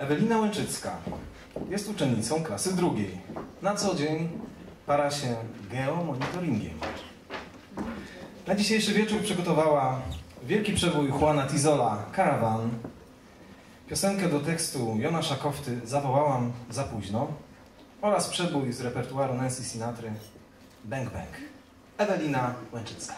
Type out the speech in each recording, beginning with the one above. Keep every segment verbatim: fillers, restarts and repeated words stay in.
Ewelina Łęczycka jest uczennicą klasy drugiej. Na co dzień para się geomonitoringiem. Na dzisiejszy wieczór przygotowała wielki przebój Juana Tizola Caravan, piosenkę do tekstu Jonasza Kofty Zawołałam za późno oraz przebój z repertuaru Nancy Sinatry Bang Bang. Ewelina Łęczycka.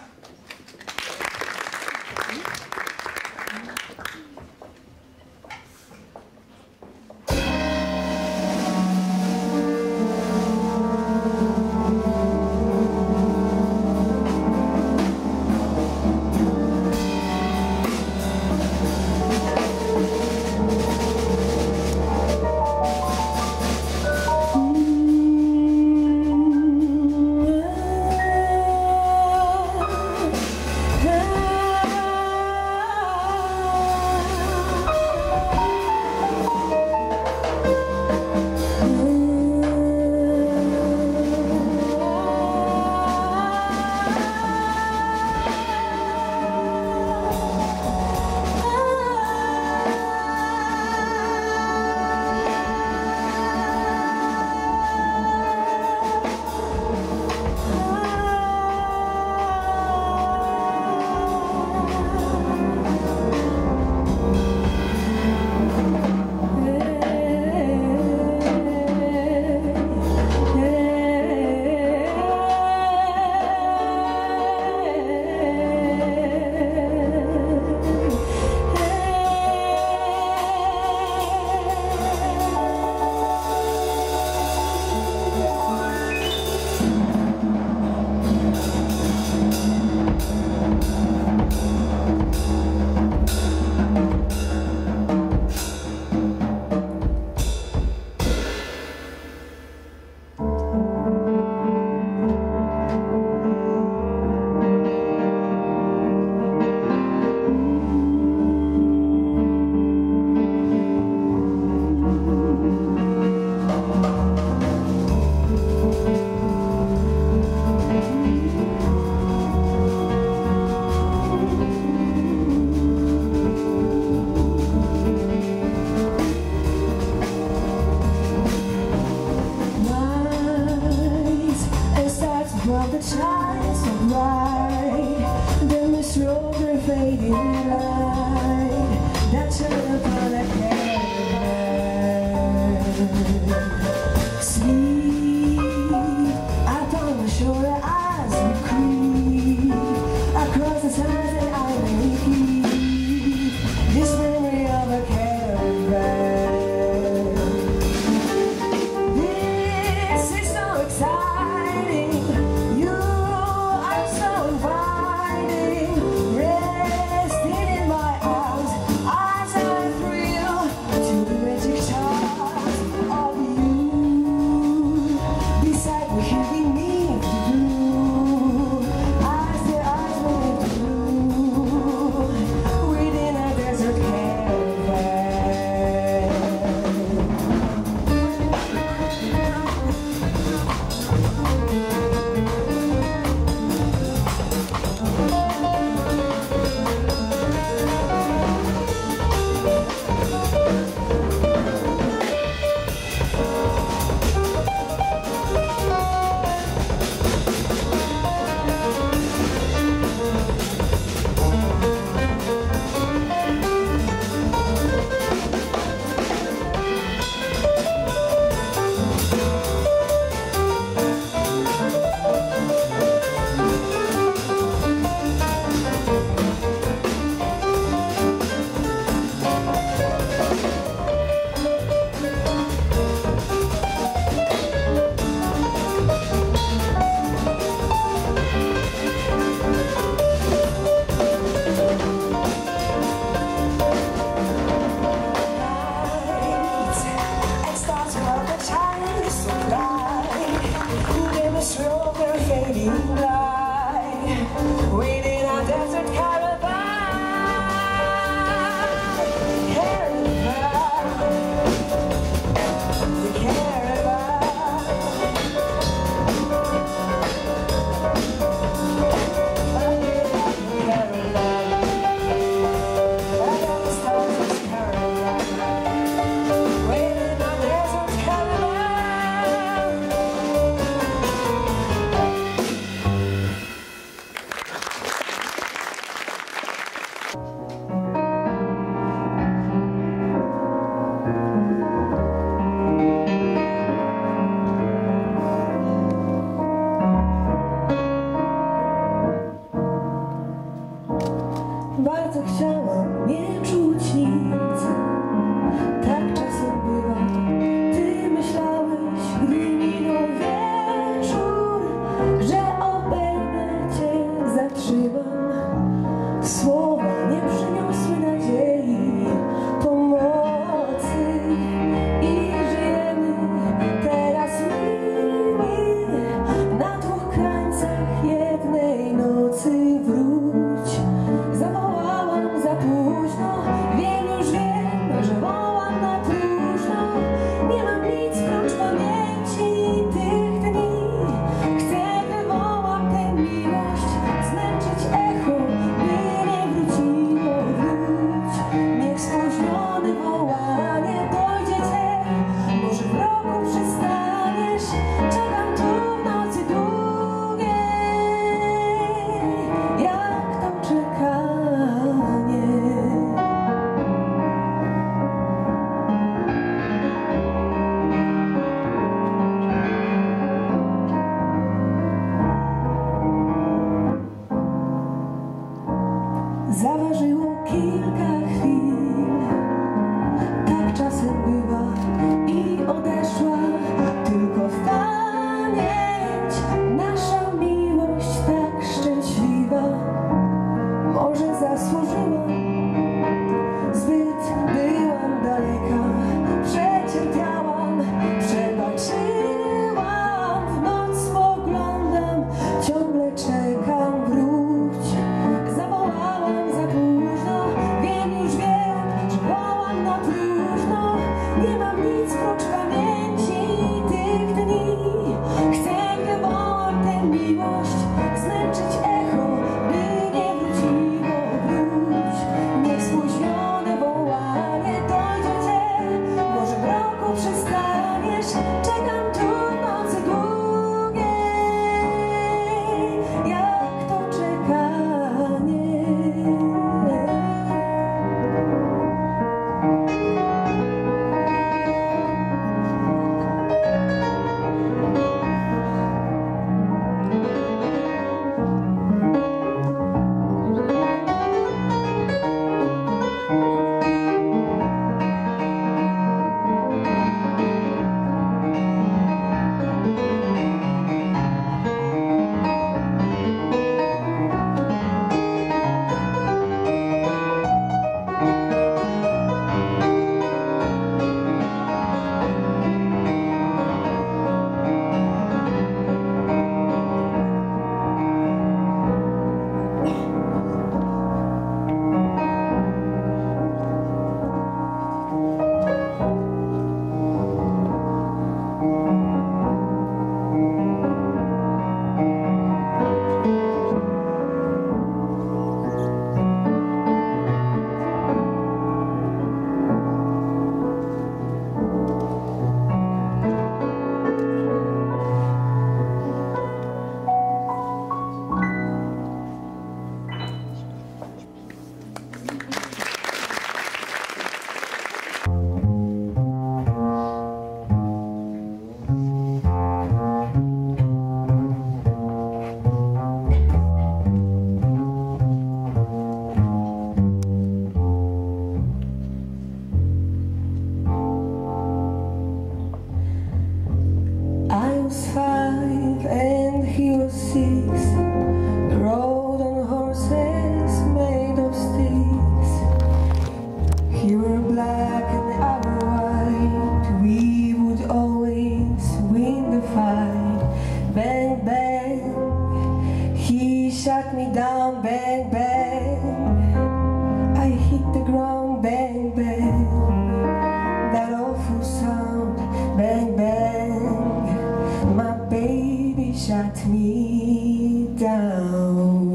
You were black and I were white. We would always win the fight. Bang, bang. He shot me down. Bang, bang. I hit the ground. Bang, bang. That awful sound. Bang, bang. My baby shot me down.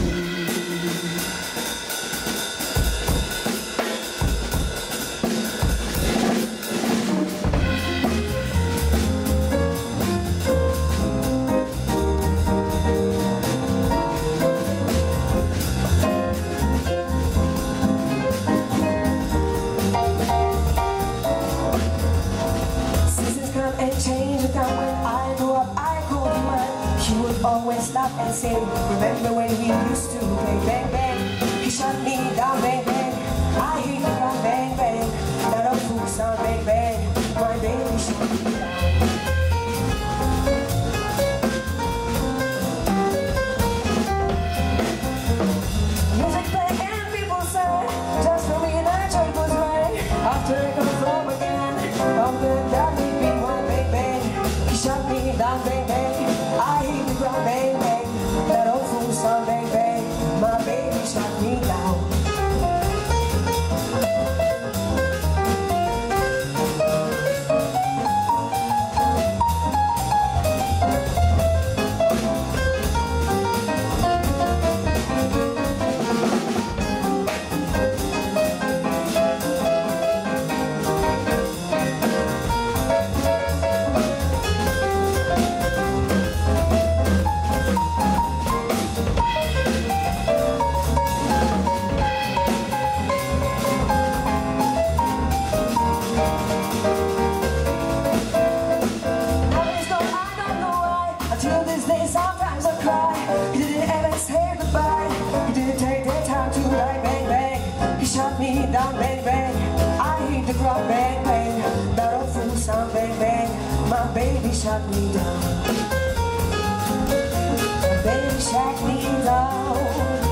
Change the time when I grew up, I could run. He would always stop and say, remember when we used to play bang bang. He shot me down, bang bang. I hit the ground, bang bang. That awful sound, bang bang. My baby shot me down. Music playing and people sang, just for me and I tried was right. After it comes home again, I'm the daddy be one. Shot me down, bang, bang. I hit the ground, bang, bang. That awful sound, bang, bang. My baby shot me down. Sometimes I cry. He didn't ever say goodbye. He didn't take the time to write, bang bang. He shot me down, bang bang. I hit the ground, bang bang. That awful sound, bang bang. My baby shot me down. My baby shot me down.